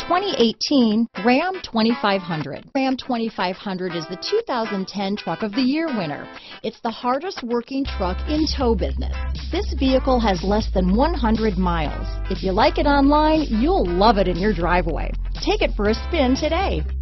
2018 Ram 2500. Ram 2500 is the 2010 Truck of the Year winner. It's the hardest working truck in tow business. This vehicle has less than 100 miles. If you like it online, you'll love it in your driveway. Take it for a spin today.